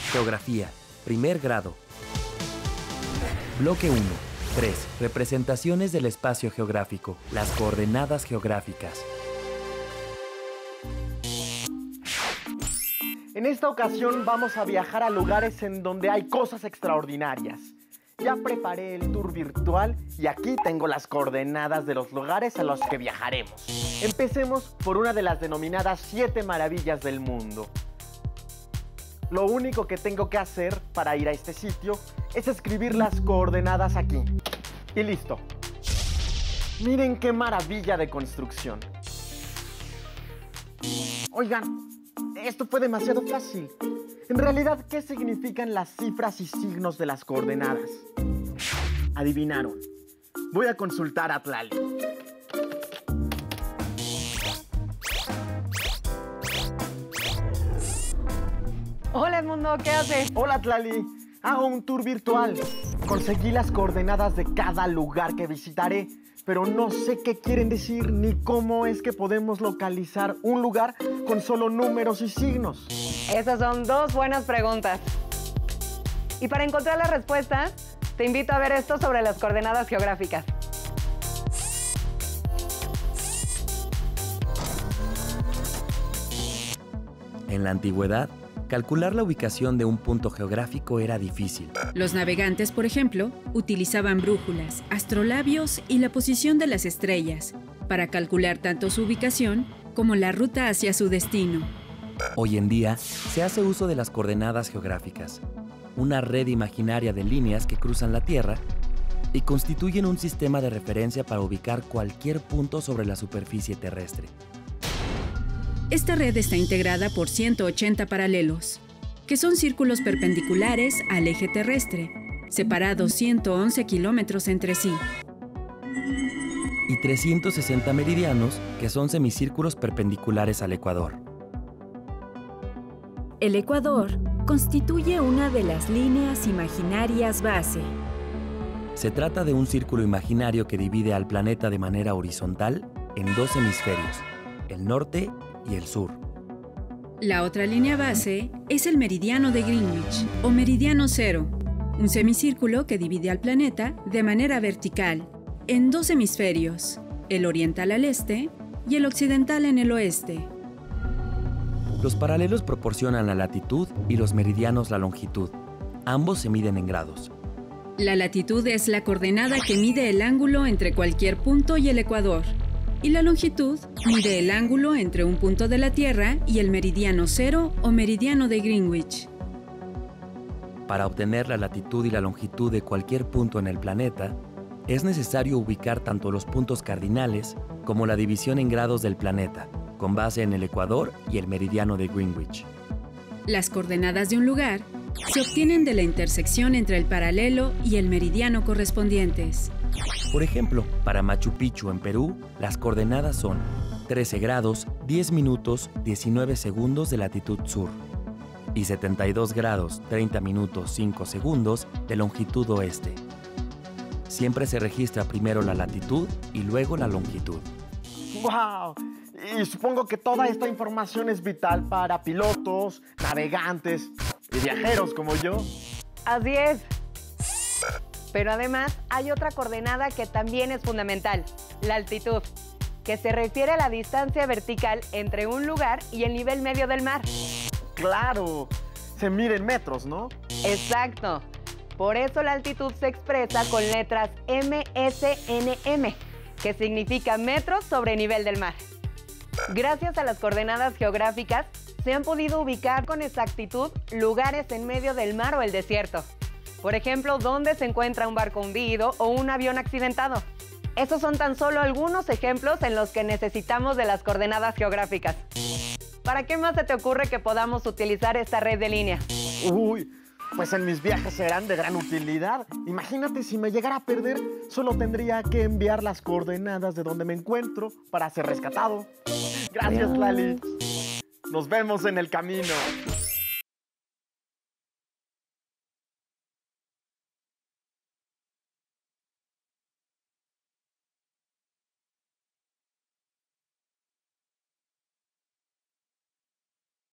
Geografía, primer grado. Bloque 1. 3. Representaciones del espacio geográfico. Las coordenadas geográficas. En esta ocasión vamos a viajar a lugares en donde hay cosas extraordinarias. Ya preparé el tour virtual y aquí tengo las coordenadas de los lugares a los que viajaremos. Empecemos por una de las denominadas 7 maravillas del mundo. Lo único que tengo que hacer para ir a este sitio es escribir las coordenadas aquí. Y listo. Miren qué maravilla de construcción. Oigan, esto fue demasiado fácil. En realidad, ¿qué significan las cifras y signos de las coordenadas? Adivinaron. Voy a consultar a Tlali. Hola, Edmundo, ¿qué haces? Hola, Tlali. Hago un tour virtual. Conseguí las coordenadas de cada lugar que visitaré, pero no sé qué quieren decir ni cómo es que podemos localizar un lugar con solo números y signos. Esas son dos buenas preguntas. Y para encontrar las respuestas, te invito a ver esto sobre las coordenadas geográficas. En la antigüedad, calcular la ubicación de un punto geográfico era difícil. Los navegantes, por ejemplo, utilizaban brújulas, astrolabios y la posición de las estrellas para calcular tanto su ubicación como la ruta hacia su destino. Hoy en día, se hace uso de las coordenadas geográficas, una red imaginaria de líneas que cruzan la Tierra y constituyen un sistema de referencia para ubicar cualquier punto sobre la superficie terrestre. Esta red está integrada por 180 paralelos, que son círculos perpendiculares al eje terrestre, separados 111 kilómetros entre sí. Y 360 meridianos, que son semicírculos perpendiculares al ecuador. El ecuador constituye una de las líneas imaginarias base. Se trata de un círculo imaginario que divide al planeta de manera horizontal en dos hemisferios, el norte y el sur. La otra línea base es el meridiano de Greenwich, o meridiano cero, un semicírculo que divide al planeta de manera vertical en dos hemisferios, el oriental al este y el occidental en el oeste. Los paralelos proporcionan la latitud y los meridianos la longitud. Ambos se miden en grados. La latitud es la coordenada que mide el ángulo entre cualquier punto y el ecuador. Y la longitud mide el ángulo entre un punto de la Tierra y el meridiano cero o meridiano de Greenwich. Para obtener la latitud y la longitud de cualquier punto en el planeta, es necesario ubicar tanto los puntos cardinales como la división en grados del planeta, con base en el ecuador y el meridiano de Greenwich. Las coordenadas de un lugar se obtienen de la intersección entre el paralelo y el meridiano correspondientes. Por ejemplo, para Machu Picchu en Perú, las coordenadas son 13 grados, 10 minutos, 19 segundos de latitud sur y 72 grados, 30 minutos, 5 segundos de longitud oeste. Siempre se registra primero la latitud y luego la longitud. ¡Wow! Y supongo que toda esta información es vital para pilotos, navegantes y viajeros como yo. Así es. Pero además hay otra coordenada que también es fundamental, la altitud, que se refiere a la distancia vertical entre un lugar y el nivel medio del mar. ¡Claro! Se mide en metros, ¿no? Exacto. Por eso la altitud se expresa con letras MSNM, que significa metros sobre nivel del mar. Gracias a las coordenadas geográficas, se han podido ubicar con exactitud lugares en medio del mar o el desierto. Por ejemplo, dónde se encuentra un barco hundido o un avión accidentado. Estos son tan solo algunos ejemplos en los que necesitamos de las coordenadas geográficas. ¿Para qué más se te ocurre que podamos utilizar esta red de línea? Uy, pues en mis viajes serán de gran utilidad. Imagínate si me llegara a perder, solo tendría que enviar las coordenadas de donde me encuentro para ser rescatado. Gracias, Lali. Nos vemos en el camino.